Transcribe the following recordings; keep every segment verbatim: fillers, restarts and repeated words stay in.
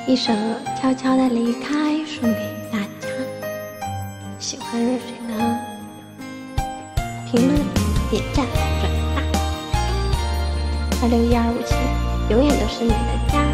一首悄悄的离开送给大家，喜欢热水的评论、点赞、转发。二六一二五七永远都是你的家。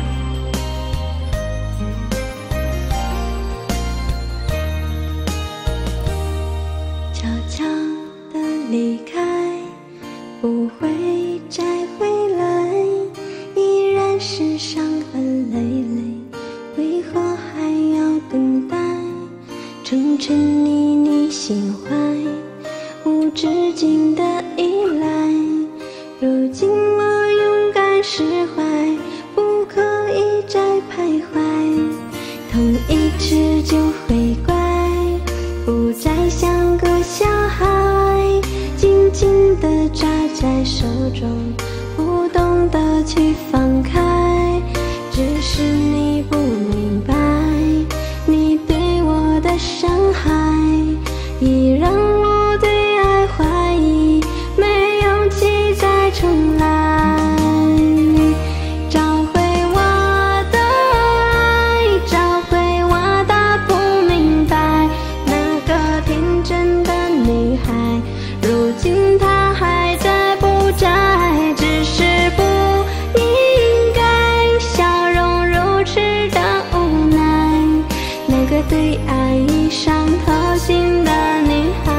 悄悄的离开，不会再回来，依然是伤痕累累，为何还要等待？沉沉溺溺心怀，无止境的依赖。如今我勇敢释怀，不可以再徘徊。痛一次就会乖，不再像个小孩，紧紧地抓在手中，不懂得去放开。只是你不明白，你对我的伤害，已让我对爱怀疑，没勇气再重来。找回我的爱，找回我的不明白，那个天真的女孩，如今她还在不在？只是不应该笑容如此的无奈，那个对爱已伤透心的女孩。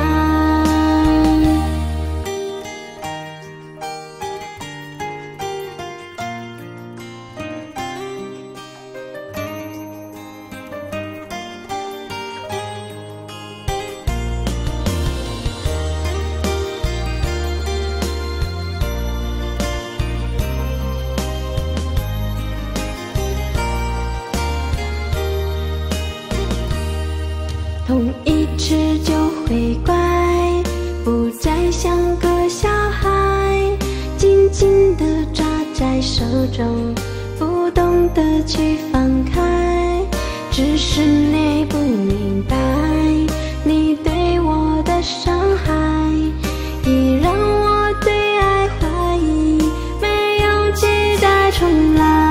痛一次就会乖，不再像个小孩，紧紧地抓在手中，不懂得去放开。只是你不明白，你对我的伤害，已让我对爱怀疑，没勇气再重来。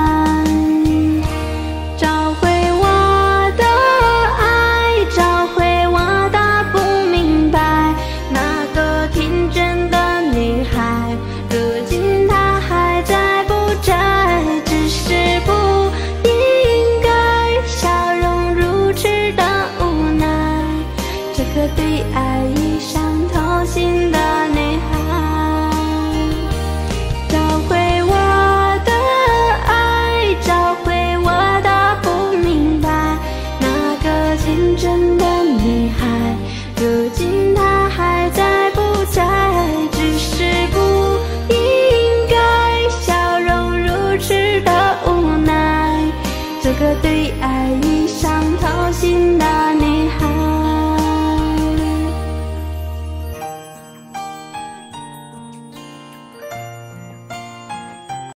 对爱已伤透心的女孩，找回我的爱，找回我的不明白，那个天真的女孩，如今她还在不在？只是不应该笑容如此的无奈，这个对爱已伤透心的